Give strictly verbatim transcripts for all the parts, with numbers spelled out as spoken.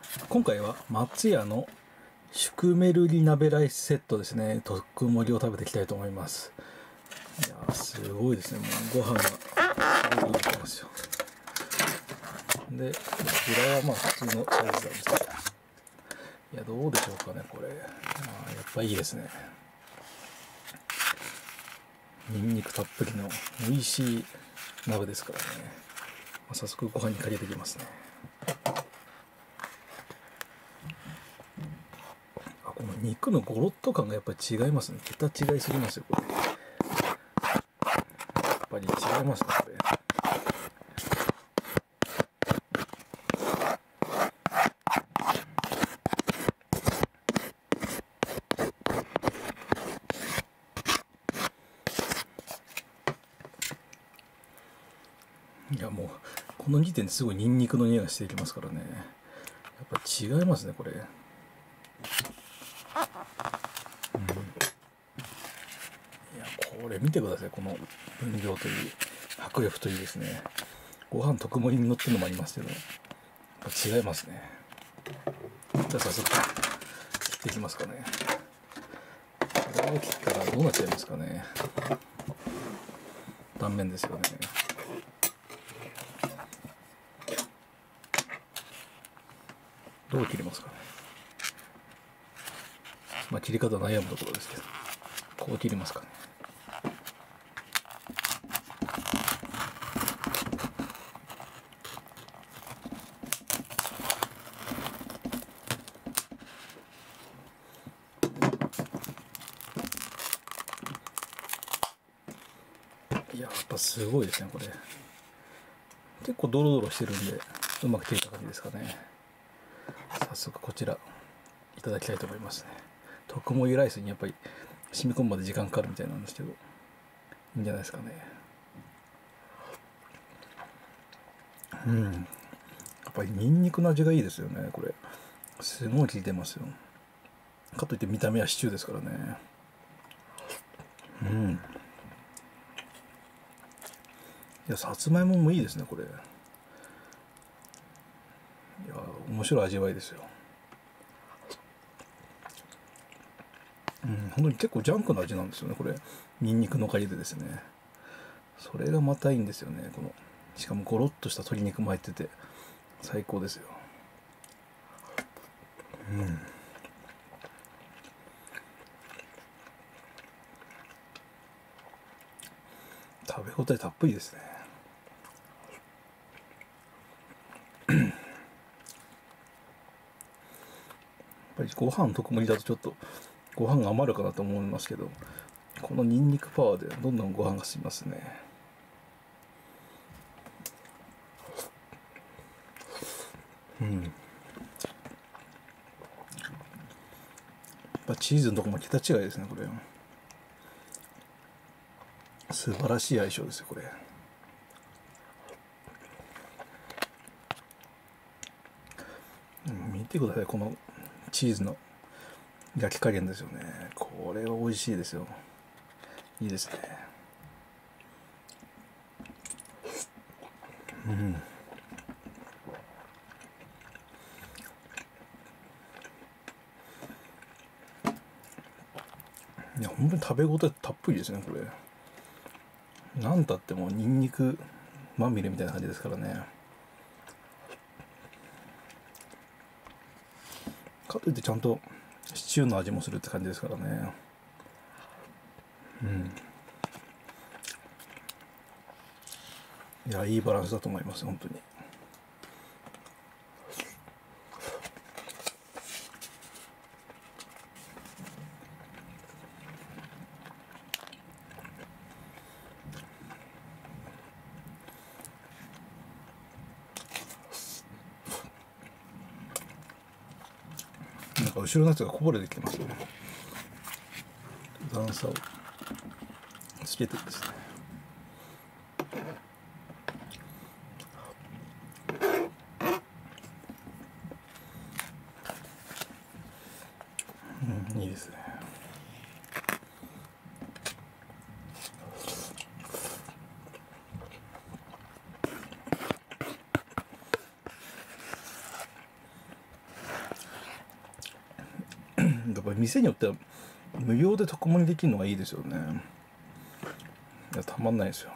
今回は松屋のシュクメルリ鍋ライスセットですね。特盛りを食べていきたいと思います。いやー、すごいですね。もうご飯がすごいいいと思いますよ。で、こちらはまあ普通のサイズなんですけど、いや、どうでしょうかね、これ。あー、やっぱいいですね。ニンニクたっぷりの美味しい鍋ですからね。まあ、早速ご飯にかけていきますね。あ、この肉のゴロッと感がやっぱり違いますね。桁違いすぎますよ、これ。やっぱり違いますね、これ。いや、もうこの時点ですごいニンニクの匂いがしていきますからね。やっぱ違いますね、これ。うん、いや、これ見てください。この分量といい、迫力といいですね。ご飯特盛りに乗ってるのもありますけど、やっぱ違いますね。じゃあ早速切っていきますかね。これを切ったらどうなっちゃいますかね。断面ですよね。どう切りますかね。まあ切り方悩むところですけど、こう切りますかね。いや、やっぱすごいですね、これ。結構ドロドロしてるんで、うまく切れた感じですかね。早速こちら、いただきたいと思いますね。特盛りライスにやっぱり染み込むまで時間かかるみたいなんですけど、いいんじゃないですかね。うん。やっぱりニンニクの味がいいですよね、これ。すごい効いてますよ。かといって見た目はシチューですからね。うん。いや、さつまいももいいですね、これ。いや、面白い味わいですよ。うん、本当に結構ジャンクな味なんですよね、これ。ニンニクのおかげでですね。それがまたいいんですよね、この。しかもゴロッとした鶏肉も入ってて、最高ですよ。うん。食べ応えたっぷりですね。やっぱりご飯特盛りだとちょっとご飯が余るかなと思いますけど、このニンニクパワーでどんどんご飯が進みますね。うん。やっぱチーズのとこも桁違いですね、これ。素晴らしい相性ですよ、これ。うん、見てください、このチーズの焼き加減ですよね。これは美味しいですよ。いいですね。うん。いや、本当に食べ応えたっぷりですね、これ。なんたってもニンニクまみれみたいな感じですからね。かといってちゃんとシチューの味もするって感じですからね。うん。いや、いいバランスだと思います、本当に。なんか後ろのやつがこぼれてきてますよね。段差をつけてですね。うん、いいですね。 やっぱり店によっては無料で特盛りできるのがいいですよね。いや、たまんないですよ。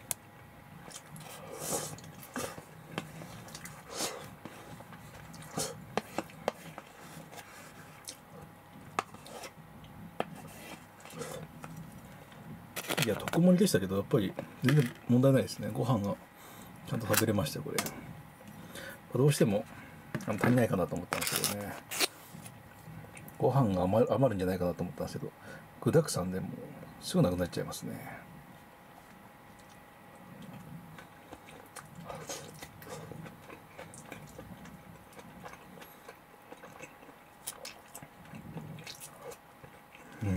いや、特盛りでしたけど、やっぱり全然問題ないですね。ご飯がちゃんと食べれましたよ、これ。どうしても足りないかなと思ったんですけどね。ご飯が余る、余るんじゃないかなと思ったんですけど、具沢山でもうすぐなくなっちゃいますね。うん。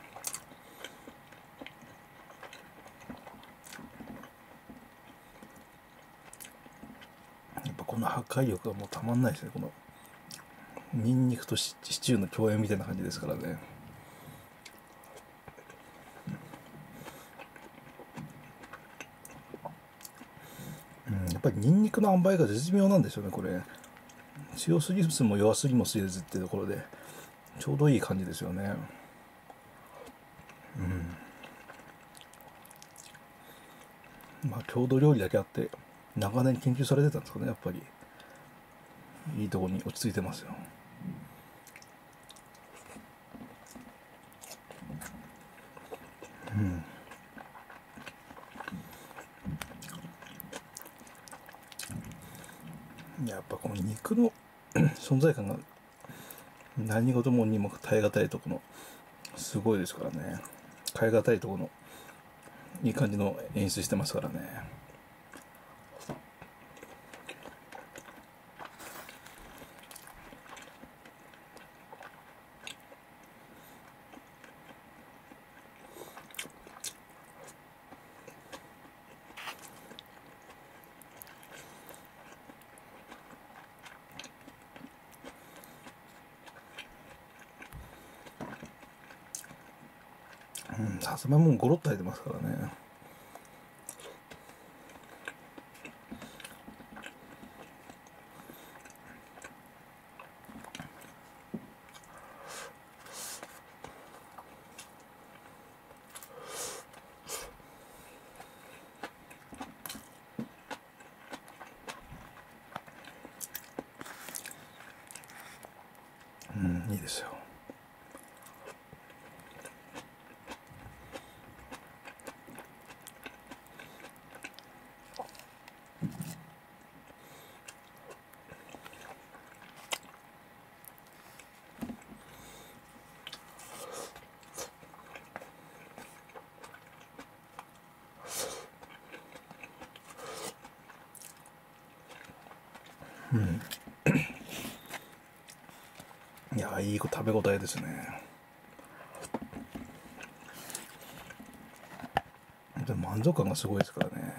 やっぱこの破壊力がもうたまんないですね。このニンニクとシチューの共演みたいな感じですからね。うん、やっぱりニンニクの塩梅が絶妙なんですよね、これ。強すぎずも弱すぎもせずっていうところでちょうどいい感じですよね。うん。まあ郷土料理だけあって長年研究されてたんですかね、やっぱり。いいとこに落ち着いてますよ。うん。やっぱこの肉の存在感が何事もにも耐え難いとこのすごいですからね。変え難いとこのいい感じの演出してますからね。うん、さつまいももゴロッと入ってますからね。うん、いいですよ。うん。いや、いい食べ応えですね。でも満足感がすごいですからね。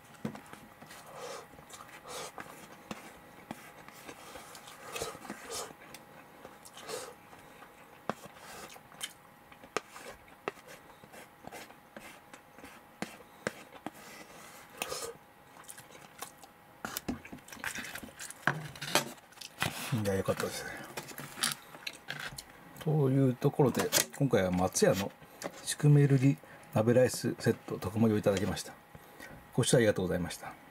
いや、良かったですね。というところで、今回は松屋のシュクメルリ鍋ライスセット特盛りをいただきました。ご視聴ありがとうございました。